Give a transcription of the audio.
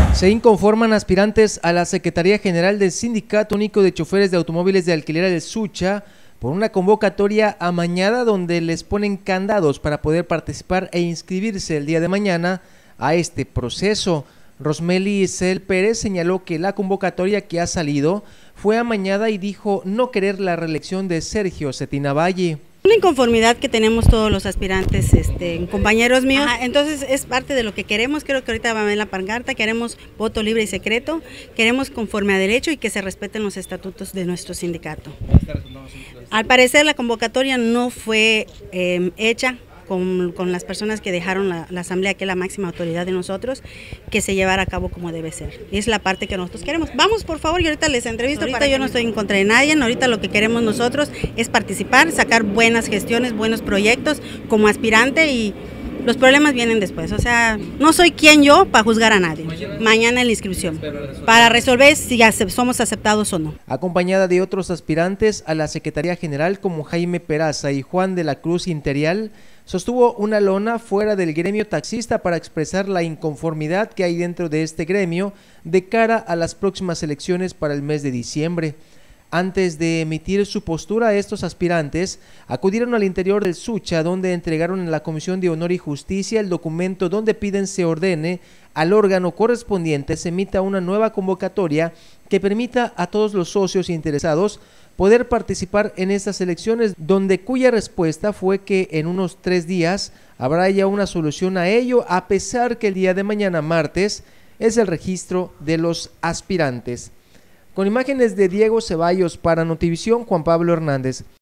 Se inconforman aspirantes a la Secretaría General del Sindicato Único de Choferes de Automóviles de Alquiler del Sucha por una convocatoria amañada donde les ponen candados para poder participar e inscribirse el día de mañana a este proceso. Rosmeli Isel Pérez señaló que la convocatoria que ha salido fue amañada y dijo no querer la reelección de Sergio Cetina Valle. Una inconformidad que tenemos todos los aspirantes, compañeros míos. Entonces es parte de lo que queremos. Creo que ahorita va a ver la pancarta. Queremos voto libre y secreto, queremos conforme a derecho y que se respeten los estatutos de nuestro sindicato. Al parecer la convocatoria no fue hecha con las personas que dejaron la asamblea, que es la máxima autoridad de nosotros, que se llevara a cabo como debe ser. Y es la parte que nosotros queremos. Vamos, por favor, y ahorita les entrevisto. Ahorita yo no estoy en contra de nadie, ahorita lo que queremos nosotros es participar, sacar buenas gestiones, buenos proyectos como aspirante, y los problemas vienen después. O sea, no soy quien yo para juzgar a nadie. Mañana en la inscripción, para resolver si somos aceptados o no. Acompañada de otros aspirantes a la Secretaría General como Jaime Peraza y Juan de la Cruz Interial, sostuvo una lona fuera del gremio taxista para expresar la inconformidad que hay dentro de este gremio de cara a las próximas elecciones para el mes de diciembre. Antes de emitir su postura, estos aspirantes acudieron al interior del Sucha, donde entregaron en la Comisión de Honor y Justicia el documento donde piden se ordene al órgano correspondiente se emita una nueva convocatoria que permita a todos los socios interesados poder participar en estas elecciones, cuya respuesta fue que en unos 3 días habrá ya una solución a ello, a pesar que el día de mañana, martes, es el registro de los aspirantes. Con imágenes de Diego Ceballos para Notivisión, Juan Pablo Hernández.